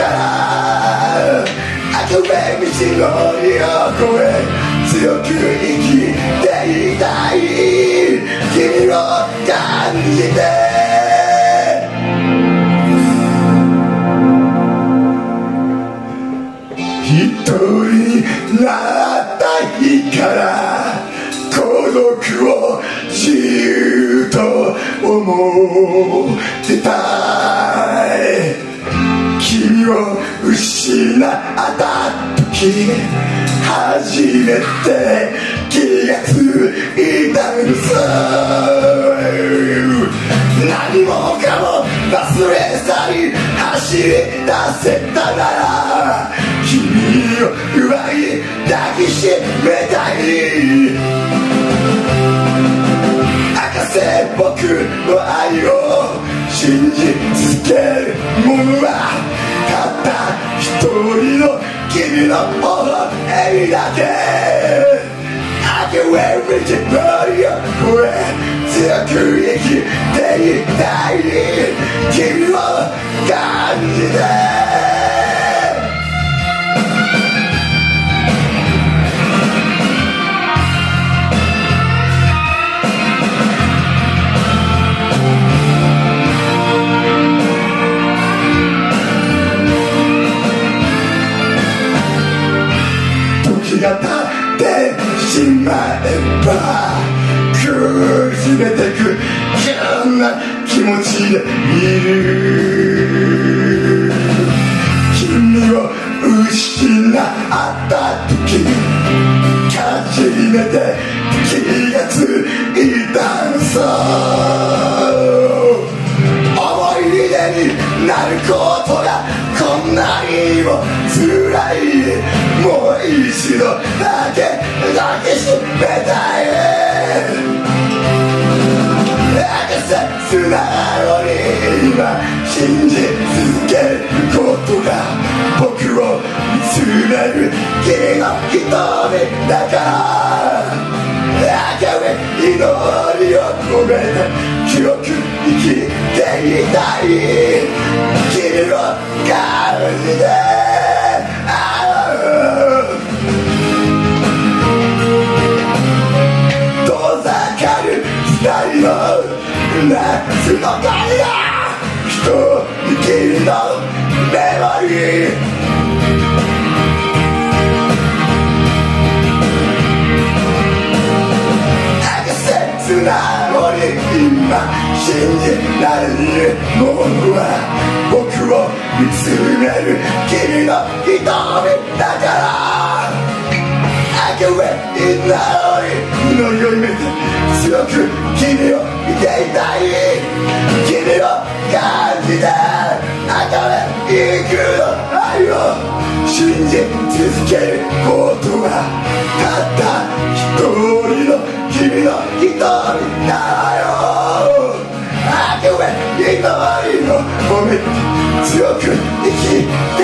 から明るい道のりを越え強く生きていたい君を感じて一人になった日から孤独を自由と思ってたい君を失った時初めて気がついたんです何もかも忘れ去り走り出せたなら君を奪い抱きしめたい明かせ僕の愛を信じ続けるものはたった一人の君の微笑みだけ明るい道のりを越え強く生きていたい君を感じて時が経ってしまえば苦しめてくこんな気持ちでいる君を失った時初めて気がついたんさ思い出になることがこんなにも辛いもう一度だけ抱きしめたい明かせ素直に今信じ続けることが僕を見つめる君の瞳だから明るい祈りを込めて強く生きていたい君の感じで遠ざかる二人の夏の影一人のメモリー素直に今信じられるものは僕を見つめる君の瞳だから明るい祈りを夢見て強く君を見ていたい君を感じて明るい生の愛を信じ続けることはたった一人の君の瞳だよ明るい祈りを込めて強く生きて